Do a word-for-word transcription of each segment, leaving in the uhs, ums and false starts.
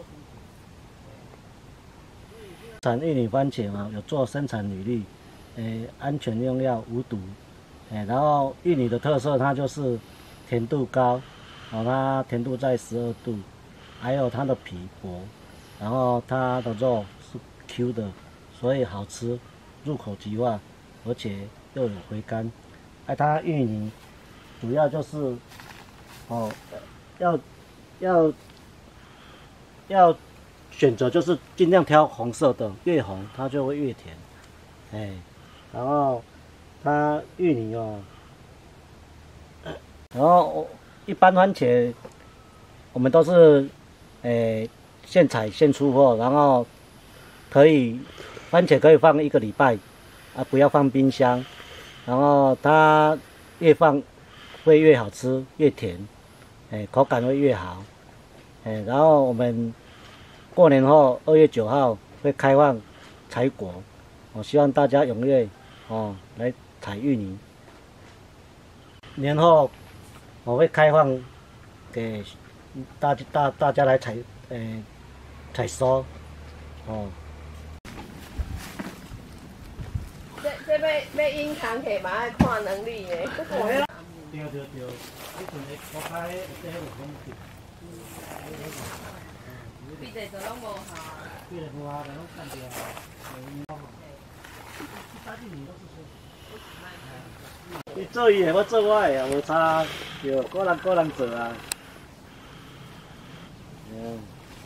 产玉米番茄嘛，有做生产履历，诶，安全用药无毒，诶，然后玉米的特色它就是甜度高，哦，它甜度在十二度，还有它的皮薄，然后它的肉是 Q 的，所以好吃，入口即化，而且又有回甘。哎，它玉米主要就是哦，要要要选择就是尽量挑红色的，越红它就会越甜。哎，然后它玉米哦，然后一般番茄我们都是诶现采现出货，然后可以番茄可以放一个礼拜啊，不要放冰箱。然后它越放会越好吃，越甜，哎，口感会越好，哎，然后我们过年后二月九号会开放采果，我希望大家踊跃哦来采玉米。年后我会开放给大大大家来采，诶、采收，哦。 这这要要引扛起嘛，爱看能力的。 对对对，迄阵会国开这有风景。 比这都拢无效。 比这无效，然后干掉。你做伊的，我做我的啊，无差，对，个人个人做啊。嗯。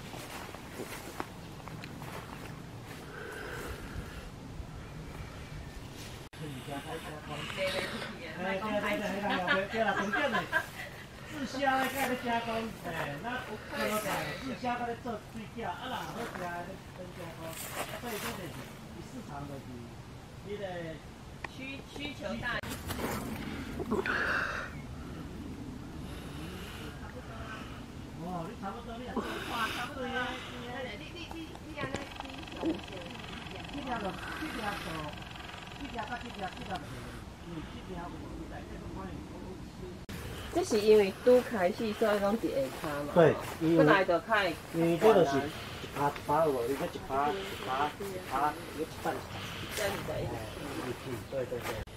哎，对对对，迄个对啦，重点嘞，自销的甲咧加工，哎，那有做在自销甲咧做水饺，啊啦好食的咧增加工，所以这就是市场就是迄个需需求大。 哦，你差不多你也做，差不多啊。 你你你你安尼你上线， 这条就这条做，这条甲这条这条做，嗯，这条无在这个方面。 这是因为拄开始所以讲伫下骹嘛。 对， 本来就较会。 因为这就是一趴一趴有无？伊个一趴一趴一趴，伊个一担一担。 这样子的。 对对对。